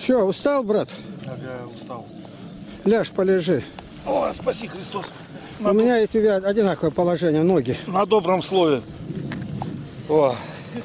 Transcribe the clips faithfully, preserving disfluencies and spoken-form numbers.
Что, устал, брат? Ага, устал. Ляжь, полежи. О, спаси Христос. У На меня и у тебя одинаковое положение, ноги. На добром слове. О,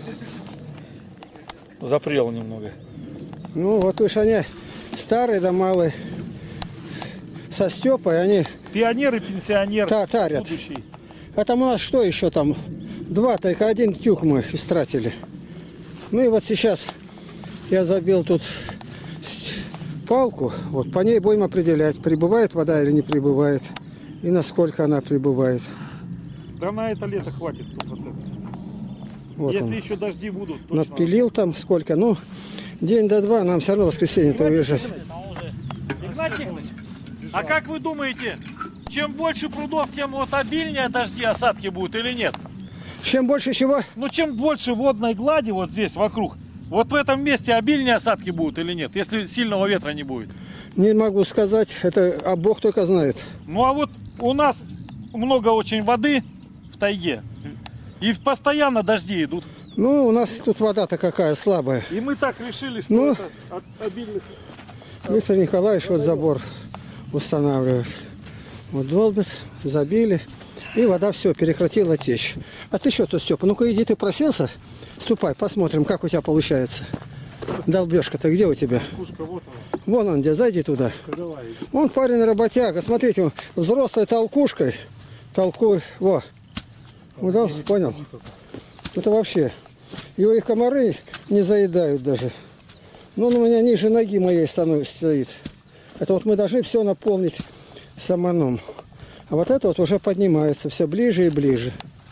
запрел немного. Ну, вот уж они старые да малые. Со Степой они Пионер и пенсионер. татарят. Будущий. А там у нас что еще там? Два, только один тюк мы истратили. Ну и вот сейчас я забил тут палку. Вот по ней будем определять, прибывает вода или не прибывает. И насколько она прибывает. Да на это лето хватит сто процентов. Вот Если он. еще дожди будут, точно. Надпилил там сколько. Ну, день до два, нам все равно в воскресенье-то уезжать. Игнатий Николаевич, а как вы думаете, чем больше прудов, тем вот обильнее дожди, осадки будут или нет? Чем больше чего? Ну, чем больше водной глади вот здесь вокруг, вот в этом месте обильнее осадки будут или нет, если сильного ветра не будет? Не могу сказать, это а Бог только знает. Ну, а вот у нас много очень воды в тайге, и постоянно дожди идут. Ну, у нас тут вода-то какая слабая. И мы так решили, что Ну, это от обильных... Виктор Николаевич вот забор устанавливает. Вот долбит, забили. И вода все, прекратила течь. А ты что-то, Степа, ну-ка иди, ты просился? Ступай, посмотрим, как у тебя получается. Долбежка-то где у тебя? Пушка, вот она. Вон он где, зайди туда. Давай. Он парень работяга, смотрите, он взрослой толкушкой. Толкуй, во. Удал? Понял? Это вообще. Его и комары не заедают даже. Но он у меня ниже ноги моей становится, стоит. Это вот мы должны все наполнить саманом. А вот это вот уже поднимается все ближе и ближе.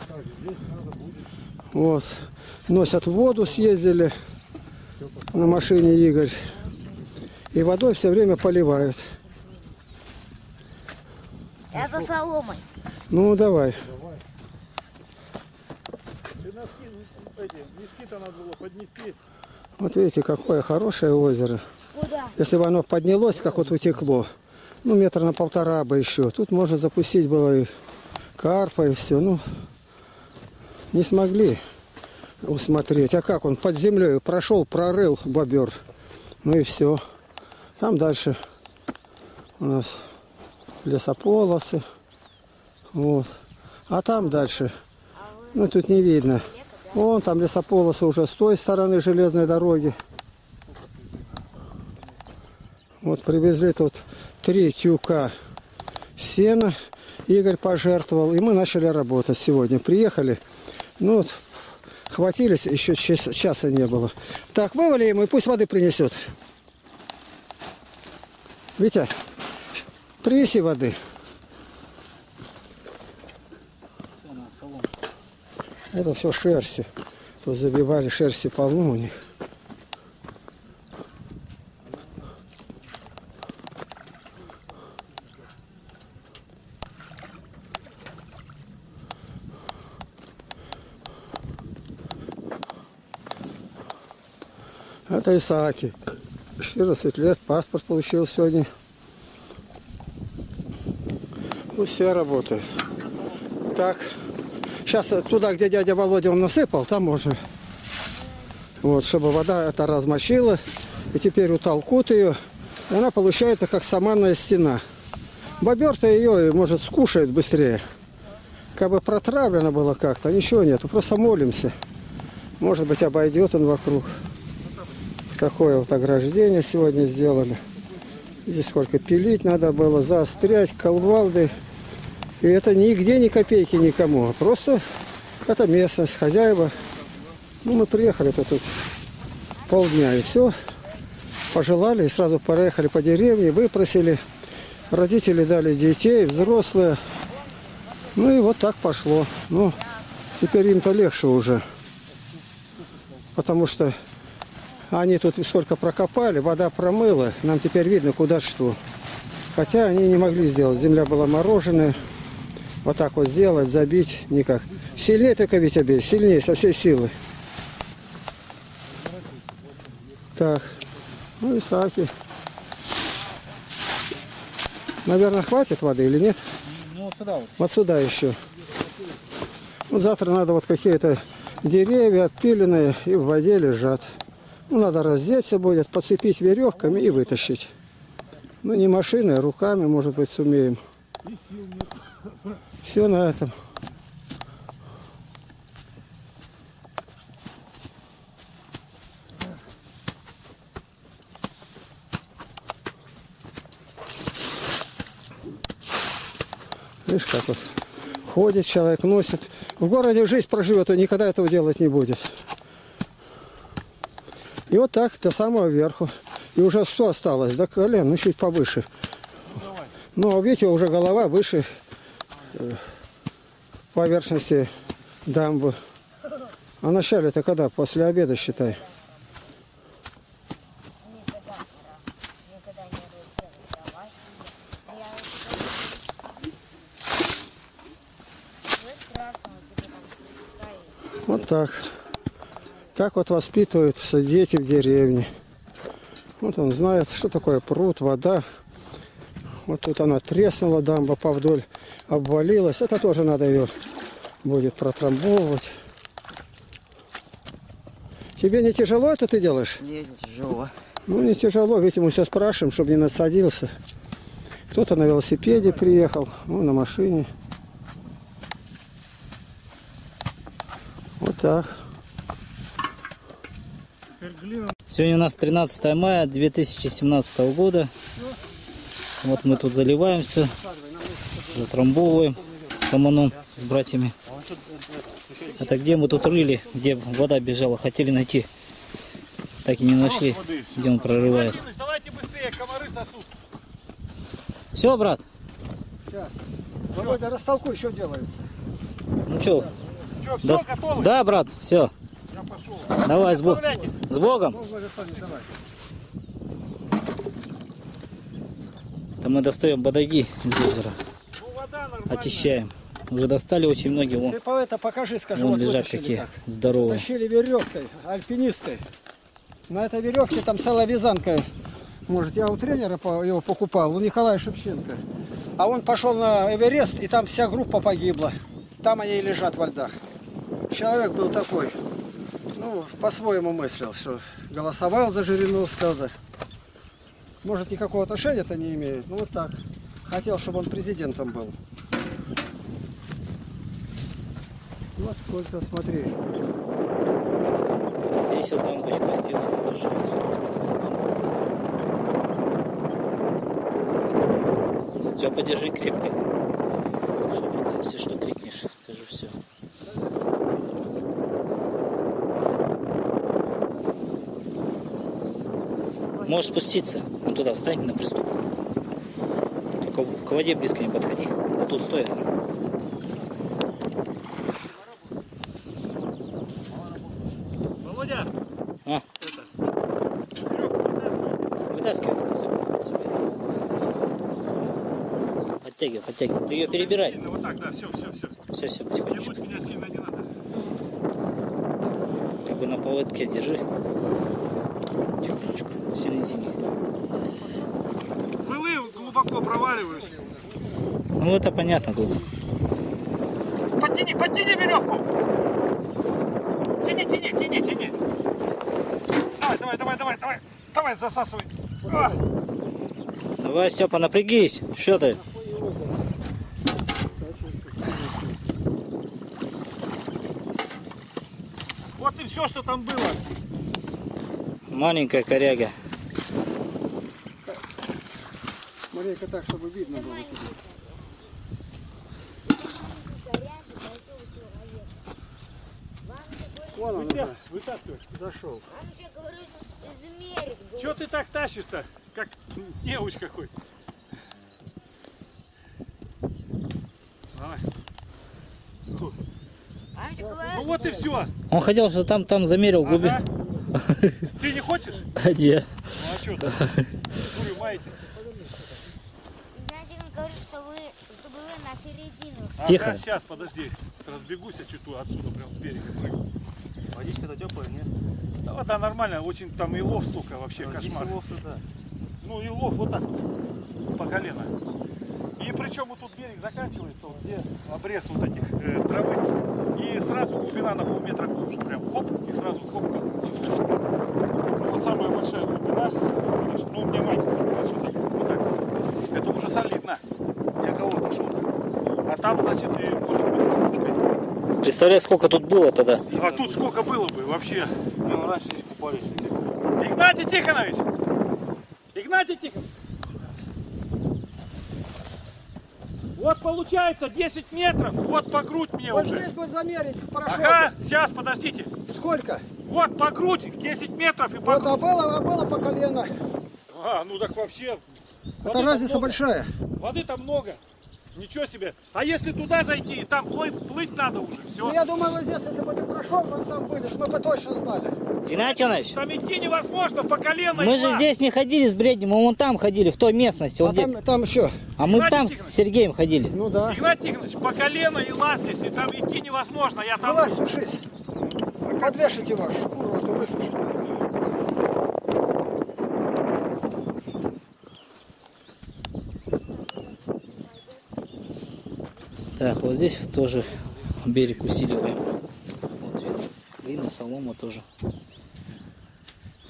Вот. Носят воду, съездили на машине Игорь. И водой все время поливают. Я за соломой. Ну, давай. Ты носки, эти, мешки-то надо было поднести. Вот видите, какое хорошее озеро. Куда? Если бы оно поднялось, как вот утекло, ну, метра на полтора бы еще. Тут можно запустить было и карпа, и все. Ну, не смогли усмотреть. А как он под землей прошел, прорыл бобер. Ну и все. Там дальше у нас лесополосы. Вот. А там дальше, ну, тут не видно. Вон там лесополосы уже с той стороны железной дороги. Вот привезли тут три тюка сена. Игорь пожертвовал. И мы начали работать сегодня. Приехали. Ну вот, хватились, еще час, часа не было. Так, вывали ему и пусть воды принесет. Витя, принеси воды. Это все шерстью. Тут забивали, шерсти полно у них. Это Исааки. четырнадцать лет, паспорт получил сегодня. Ну, все работает. Так. Сейчас туда, где дядя Володя он насыпал, там можно. Вот, чтобы вода это размочила. И теперь утолкут ее. И она получается как саманная стена. Бобер-то ее, может, скушает быстрее. Как бы протравлено было как-то, ничего нету. Просто молимся. Может быть, обойдет он вокруг. Такое вот ограждение сегодня сделали. Здесь сколько пилить надо было, заострять, колвалды. И это нигде ни копейки никому. Просто это местность, хозяева. Ну, мы приехали-то тут полдня и все. Пожелали и сразу поехали по деревне, выпросили. Родители дали детей, взрослые. Ну и вот так пошло. Ну, теперь им-то легче уже. Потому что они тут сколько прокопали, вода промыла. Нам теперь видно, куда что. Хотя они не могли сделать. Земля была мороженая. Вот так вот сделать, забить никак. Сильнее только Витя бей, сильнее, со всей силы. Так, ну и Исааки. Наверное, хватит воды или нет? Ну, вот сюда вот. Вот сюда еще. Вот завтра надо вот какие-то деревья отпиленные и в воде лежат. Ну, надо раздеться будет, подцепить веревками и вытащить. Ну, не машиной, а руками, может быть, сумеем. Все на этом. Видишь, как вот ходит человек, носит. В городе жизнь проживет, он никогда этого делать не будет. И вот так до самого верху. И уже что осталось? До колен, ну чуть повыше. Ну, ну видите, уже голова выше э, поверхности дамбы. А вначале-то когда? После обеда, считай. Вот так. Так вот воспитываются дети в деревне. Вот он знает, что такое пруд, вода. Вот тут она треснула, дамба повдоль обвалилась. Это тоже надо ее будет протрамбовывать. Тебе не тяжело это ты делаешь? Нет, не тяжело. Ну, не тяжело. Ведь мы все спрашиваем, чтобы не надсадился. Кто-то на велосипеде приехал, ну, на машине. Вот так. Сегодня у нас тринадцатое мая две тысячи семнадцатого года. Вот мы тут заливаемся, затрамбовываем саманом с братьями. Это где мы тут рыли, где вода бежала, хотели найти. Так и не нашли, где он прорывает. Давайте быстрее, комары сосут. Все, брат? Сейчас. Володя, растолкуй, что делается. Ну что? Что, все, Да, готовы? да, брат, все. Я пошел. Давай, с, Бо... Отправляйте. с Богом. Ну, может, давай. Это мы достаем бодаги из озера, Ну, вода нормальная. очищаем. Уже достали очень многие, вон, Ты по это покажи, скажи, вон вот лежат вытащили какие так. здоровые. Тащили веревкой, альпинисты. На этой веревке там целая вязанка. Может, я у тренера по- его покупал, у Николая Шевченко. А он пошел на Эверест, и там вся группа погибла. Там они и лежат во льдах. Человек был такой, ну, по-своему мыслил, что голосовал за Жириновского. Может, никакого отношения это не имеет, ну вот так. Хотел, чтобы он президентом был. Вот сколько, смотри. Здесь вот дамбочку сделали тоже. Все, подержи крепко. Чтобы, если что крикнешь, скажи все. Можешь спуститься, вон туда встань на приступ. Только к воде близко не подходи. А тут стой. Володя, А, веревку вытаскивай. вытаскивай. Все, себе. Подтягивай, подтягивай. Ты ее перебирай. Сильно, вот так, да, все, все, все. Все, все, потихонечку. Тянуть меня сильно не надо. Как бы на поводке держи. Тихонечку. Сильно не тяни. Вылы глубоко проваливаюсь. Ну это понятно тут. Подтяни, подтяни веревку. Тяни, тяни, тяни, тяни. Давай, давай, давай, давай, давай. Давай, засасывай. А, Давай, Степа, напрягись. Что ты? вот и все, что там было. Маленькая коряга. Смотри-ка так, чтобы видно было. Вон он уже Вытаскивай. зашел. Он же говорит, измерит. Че ты так тащишь-то? Как неуч какой. Давай. Он же Ну говорит, вот и все. Он хотел, что там, там замерил глубину. Ага. Ты не хочешь? А нет. Ну а что ты? Дурью маетесь. значит, он говорит, что вы, чтобы вы на середину. Ага, Тихо. сейчас, подожди. Разбегусь, я чуть отсюда прям с берега прыгну. Водичка-то теплая, нет? Да вода нормальная, очень там и лов, сука, вообще кошмар. Да. Ну и лов вот так по колено. И причем вот тут берег заканчивается, вот где обрез вот этих э, травы. И сразу глубина на полметра глубже. Прям хоп, и сразу хоп. Представляешь, сколько тут было тогда? А тут сколько было бы вообще? Ну, раньше здесь купались. Игнатий Тихонович! Игнатий Тихонович! Вот получается десять метров, вот по грудь мне Вот уже. здесь будет замерить, прошел. Ага, сейчас, подождите. Сколько? Вот по грудь, десять метров и по Вот, а грудь. было, а было по колено. А, ну так вообще. Это воды-то разница много. большая. Воды-то много. Ничего себе. А если туда зайти, там плыть, плыть надо уже. Ну, Все. я думаю, вот здесь, если бы ты прошел, вот там были, мы бы точно знали. Игнатий Иванович, Там идти невозможно, по колено. мы и же лаз. здесь не ходили с бреднем, мы вон там ходили, в той местности. А Вот где- там, там еще. а мы Игнатий там с Тихонович. Сергеем ходили. Ну да. Игнатий Тихонович, по колено и лаз здесь, и там идти невозможно. Я там... Давай сушись. Подвешите его, шкуру эту высушить. Так, вот здесь вот тоже берег усиливаем. Вот видно, глина, солома тоже.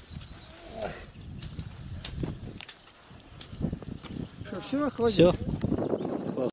Что, все, хватит? Все.